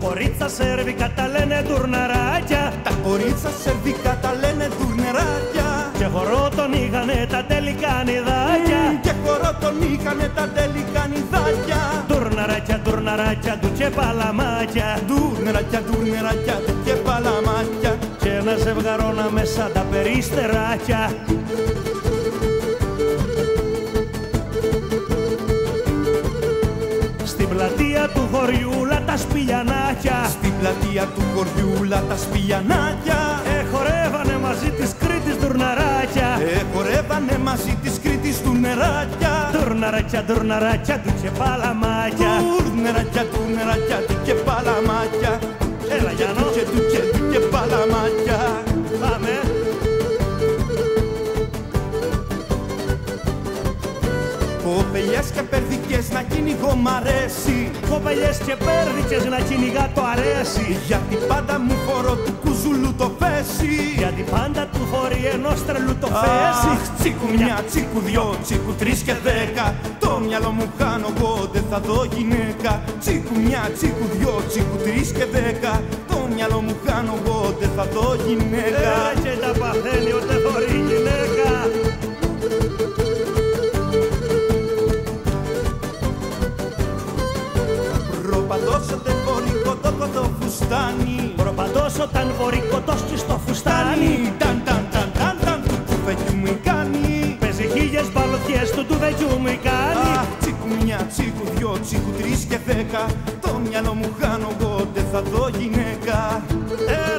κορίτσα σερβικά τα λένε τουρναράκια. Τα κορίτσα σερβικά τα λένε τουρνεράκια. Και χορό τον είχανε τα τελικανιδάκια. Και χορό τον είχανε τα τελικανιδάκια. Τουρναράκια, τουρναράκια του και παλαμάκια. Τουρνεράκια, τουρνεράκια του και παλαμάκια. Και ένα ζευγαρώνα μέσα τα περίστεράκια. Στην πλατεία του χωριούλα τα σπηλιανάκια. Στην πλατεία του χωριούλα τα σπηλιανάκια. Χορεύανε μαζί της Κρήτης τουρναράκια. Χορεύανε μαζί της Κρήτης τουρνεράκια. Τουρναράκια, τουρναράκια του και παλαμάκια. Τουρνεράκια, τουρνεράκια του και παλαμάκια. Έλα Γιάννο. Του και παλαμάκια. Πάμε. Κοπελιές και περδικές να κυνηγώ μ' αρέσει. Κοπελιές και πέρδικες να κυνηγά το αρέσει. Γιατί πάντα μου φορώ του κουζουλού το φέση. Γιατί πάντα του φορεί ενός τρελού το φέση. Αχ, τσίκου μια, τσίκου δυο, τσίκου τρεις και 10. Το μυαλό μου χάνω εγώ, δεν θα δω γυναίκα. Τσίκου μια, τσίκου δυο, τσίκου τρεις και 10. Το μυαλό μου χάνω εγώ, δεν θα δω γυναίκα. Και τα παθαίνει ούτε φορεί γυναίκα. Προπαντός όταν φορεί κοντό φουστάνι. Προπαντός όταν φορεί κοτόσκι στο φουστάνι. Ταν ταν ταν ταν ταν του τουβεκιού μου κάνει. Παίζει χίλιες μπαλωτιές του τουβεκιού μου κάνει. Αχ, τσίκου μια, τσίκου δυο, τσίκου τρεις και 10. Το μυαλό μου χάνω εγώ, δεν θα δω γυναίκα.